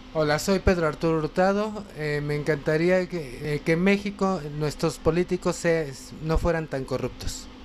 Hola, soy Pedro Arturo Hurtado. Me encantaría que en México nuestros políticos no fueran tan corruptos.